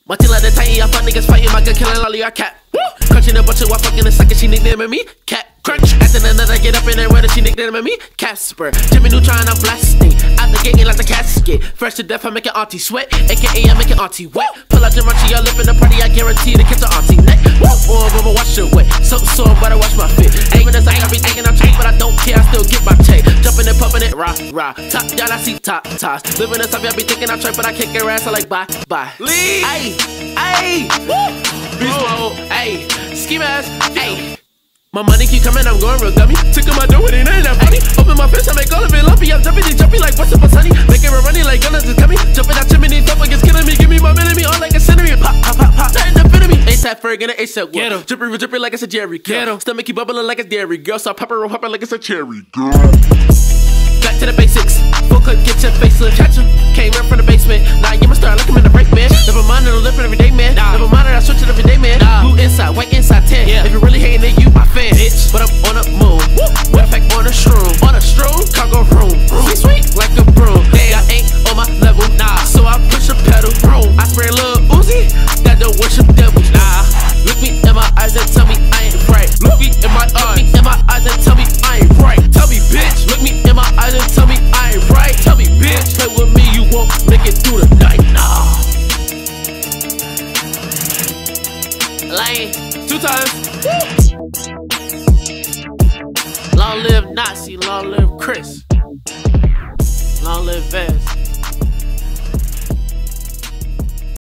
My team like the Titan, I fuck niggas fighting, my gun killing lolly, I cap. Crunching a bunch of while fucking a second, she nicknaming me Cat Crunch. After another, get up in there, whether she nicknaming me Casper. Jimmy Neutron, I'm blasting. Out the gate, like the casket. Fresh to death, I'm making auntie sweat. AKA, I'm making auntie wet. Pull out your munchie, y'all lip in the party, I guarantee to catch her auntie neck. Or I'ma wash it wet. So sore, but I wash my fit. Even as I be thinking I'm cheap, but I don't care, I still get my check. Jumping and pumping it, rah, rah. Top down, I see top, toss. Living this up, y'all be thinking I'm trap, but I kick her ass, I like bye, bye. Leave! Ayy, ayy, beast mode, ayy, ski mask, ayy. My money keep coming, I'm going real dummy. Took my dough, it ain't nothing that funny. Open my fist, I make all of it lumpy. I'm jumpy like what's up, sunny. Making it running like gunners is coming. Jumping out chimney, double gets killing me. Give me my enemy on like a century. Pop, pop, pop, pop. Nothing to fit me. ASAP Ferg and an ASAP girl. Drippy like it's a Jerry girl. Stomach keep bubbling like it's dairy girl. So I pop her like it's a cherry girl. Back to the basics. Full clip, get your facelift. Catch him. Came right from the basement. Nah, you my star like I'm in the break, man. Never mind, it'll live every day, man. Never mind, I switch it every day, man. Blue inside, white inside, tan. If you really hating it, you my fan. Bitch. But I'm on a moon. Matter of fact, on a shroom. On a shroom, cargo room. Sweet, like a broom. Y'all ain't on my level, nah. So I push a pedal. I spray a little Uzi. That don't worship devils, nah. Look me in my eyes and tell me I ain't right. Look me in my eyes. Look me in my eyes and tell me I ain't right. Tell me, bitch. Look me in my eyes and tell me I ain't right. Tell me, bitch. Play with me, you won't make it through the night, nah. Lane, 2 times. Long live Nazi, long live Chris, long live Vez.